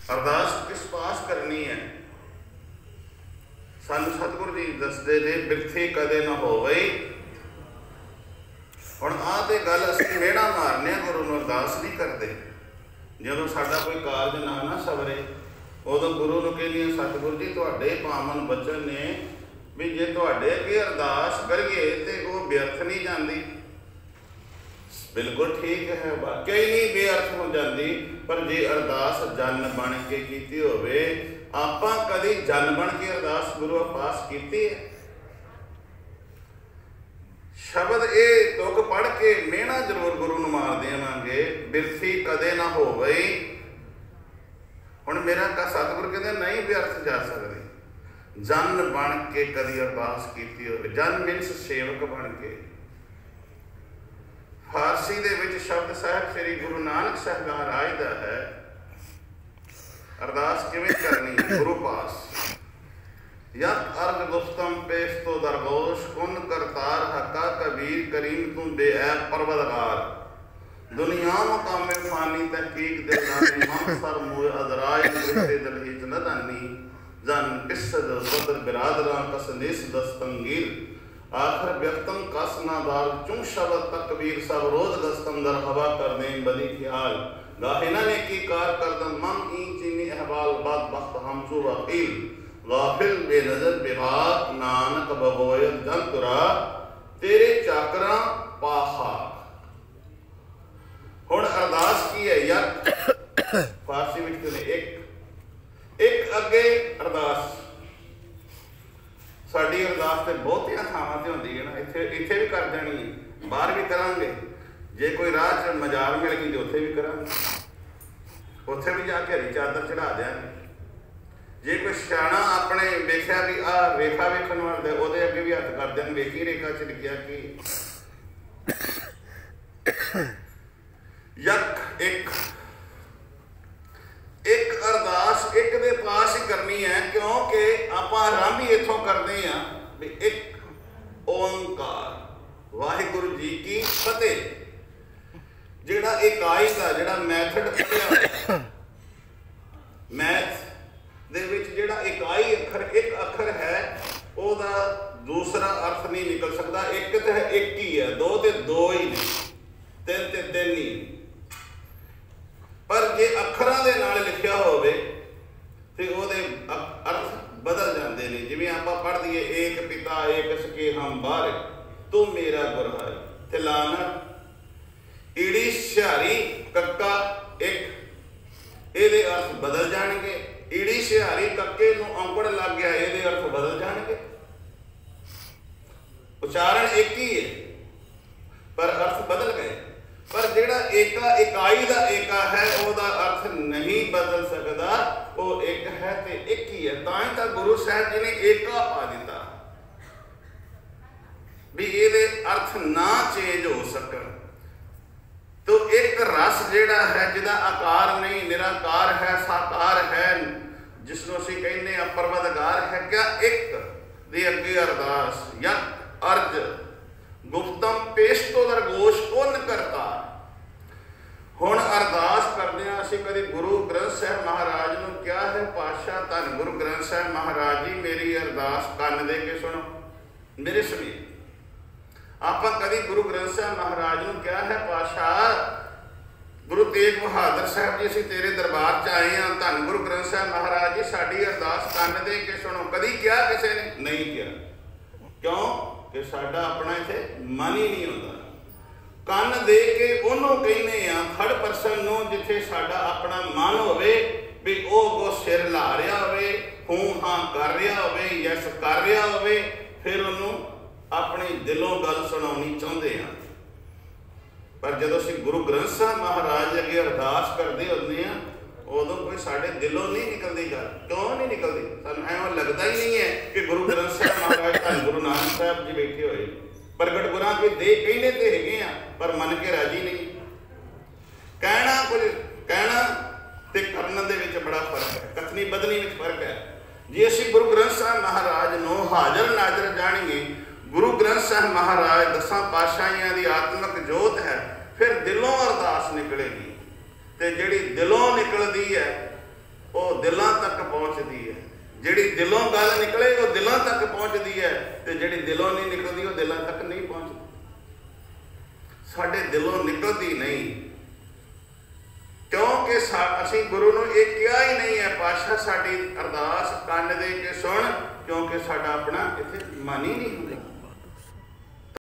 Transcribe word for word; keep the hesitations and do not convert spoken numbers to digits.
अरदास किस पास करनी है? सानू सतगुरु जी दसदे ने बिरथी कदे ना होवे। हुण आह ते गल असीं मेहणा मारने गुरु नूं अरदास नहीं करते। जदों साडा कोई कारज ना ना सवरे उदों गुरु नूं कहने सतगुरु जी तुहाडे पावन बचन ने भी जे तुहाडे अगे अरदास करिए ते वो व्यर्थ नहीं जाती। बिल्कुल ठीक है, वाकई नहीं बेअर्थ हो जाती। पर जे अरदास जन बन के कीती होवे, आपां कदी जन बन के अरदास गुरु पास कीती है? शब्द ये तुक पढ़ के मेहना जरूर गुरु नूं मार देवांगे, बिरथी कदे ना होवे। हुण मेरा का सतगुरु कहंदे नहीं व्यर्थ जा सकदी। जन बन के कदी अरदास कीती होवे, जन मीनस सेवक बन के। फारसी दे विच शब्द साहिब श्री गुरु नानक साहिब महाराज दा है। अरदास किवें करनी है गुरु पास? यत अर्ग गुफ्तम पेश तो दरगोश कुन करतार हका कबीर करीम तुम बेऐब परवदगार। दुनिया मुकामे फानी तहकीक दे नानी हम सर मोए अदराय निरते दिल हिच नदानी। जन किस्सद सदर बिरादरां कस निस दस्तंगीर। आखिर व्यक्तम कस नादार चुम शब्द तकबीर सब रोज दस्तम दर हवा कर दें बदी ख्याल। गाहिना ने की कार कर दम मम ई चीनी अहवाल बात बख्त हमसु वकील। गाफिल बेनजर बेबाक नानक बबोय जंतुरा तेरे चाकरा पाहा। हुण अरदास की है यार फारसी विच कहंदे एक एक अगे अरदास। साडी अरदास ते बहुतियां थावां ते हुंदी है ना, इत्थे इत्थे भी कर देनी है, बाहर भी करांगे। जे कोई राह च मजार मिल गई तो उत्थे भी करांगे, उत्थे भी जाके हरी चादर चढ़ा देंगे। जे कोई सियाणा अपने वेख्या भी आ रेखा वेखण वाले उहदे अगे भी हत्थ कर देंगे, वेखी रेखा च लिखिया कि यक एक एक अरदास एक दे पास ही करनी है, क्योंकि आपां आरंभ ही इथों करते हैं भी एक ओंकार वाहिगुरु जी की फतेह। जिहड़ा इकाई का जिहड़ा मैथड पढ़िया मैथ दे विच जिहड़ा इकाई अखर एक अखर है ओहदा दूसरा अर्थ नहीं निकल सकता। एक तो एक ही है, दो तो दो ही नहीं, तीन तो तीन ही। पर जे अखरां दे नाल लिखिया होवे ते ओहदे अर्थ बदल जाते हैं। जिवें आपां पढ़ दईए एक पिता एक सके हम बाहर तू मेरा गुरहाई ते लाना ईड़ी सिहारी कक्का एक, इहदे अर्थ बदल जाणगे। ईड़ी सिहारी कक्के नूं औंकड़ लग गया, इहदे अर्थ बदल जाणगे। उच्चारण एक ही है पर अर्थ बदल गए। पर जिहड़ा एका इकाई दा एका है ओहदा अर्थ नहीं बदल सकदा, वो एक है ते एक ही है। तां ही तां गुरु साहब जी ने एका पा दिता भी इहदे अर्थ ना चेंज हो सकन। तो एक रस जिहड़ा है जिहदा आकार नहीं निराकार है साकार है, जिसनों असीं कहने आ परवदगार है, क्या एक दे अगे अरदास या अर्ज गुप्तम पेश तो दरगोश उन करता। हुण अरदास करदे असीं कदी गुरु ग्रंथ साहिब महाराज नूं क्या है पातशाह धन गुरु ग्रंथ साहिब महाराज जी मेरी अरदास कन दे के सुनो मेरे समीप। आपां कदी गुरु ग्रंथ साहिब महाराज नूं क्या है पातशाह गुरु तेग बहादुर साहब जी असीं तेरे दरबार च आए हैं, धन गुरु ग्रंथ साहिब महाराज जी साडी अरदास कन दे के सुनो। कदी क्या किसी ने नहीं किया, क्यों कि साडा अपना इत्थे मन ही नहीं होता। कन दे के उन्हों कहने आ थर्ड परसन नूं जिथे साडा अपना मन होवे भी वो अगों सिर ला रहा होवे, हूं हां कर रहा होवे, यस कर रहा होवे, फिर उन्हों अपने दिलों गल सुनाउणी चाहुंदे आ। पर जदों असीं गुरु ग्रंथ साहिब महाराज अगे अरदास करदे हुंदे आ उदों कोई साडे दिलों नहीं निकलती गल। क्यों नहीं निकलती? सानूं ऐवें लगदा ही नहीं है कि गुरु ग्रंथ साहिब महाराज धन गुरु नानक साहब जी बैठे होए। प्रगट गुरां के दे कहने ते हैगे आ पर मन के राजी नहीं। कहना कुछ कहना ते करन दे विच बड़ा फर्क है, कथनी बदनी विच फर्क है। जे असीं गुरु ग्रंथ साहिब महाराज नूं हाज़र नाज़र जाणीए, गुरु ग्रंथ साहिब महाराज दसां पातशाहियां दी आत्मक जोत है, फिर दिलों अरदास निकलेगी। ते जिहड़ी दिलों निकलदी है ਉਹ ਦਿਲਾਂ ਤੱਕ ਪਹੁੰਚਦੀ ਹੈ। ਜਿਹੜੀ ਦਿਲੋਂ ਗੱਲ ਨਿਕਲੇ ਉਹ ਦਿਲਾਂ ਤੱਕ ਪਹੁੰਚਦੀ ਹੈ, ਤੇ ਜਿਹੜੀ ਦਿਲੋਂ ਨਹੀਂ ਨਿਕਲਦੀ ਉਹ ਦਿਲਾਂ ਤੱਕ ਨਹੀਂ ਪਹੁੰਚਦੀ। ਸਾਡੇ ਦਿਲੋਂ ਨਿਕਲਦੀ ਨਹੀਂ, ਕਿਉਂਕਿ ਅਸੀਂ ਗੁਰੂ ਨੂੰ ਇਹ ਕਿਹਾ ਹੀ ਨਹੀਂ ਹੈ, ਪਾਤਸ਼ਾਹ ਸਾਡੀ ਅਰਦਾਸ ਕੰਨ ਦੇ ਕੇ ਸੁਣ, ਕਿਉਂਕਿ ਸਾਡਾ ਆਪਣਾ ਇੱਥੇ ਮਨ ਹੀ ਨਹੀਂ ਹੁੰਦਾ।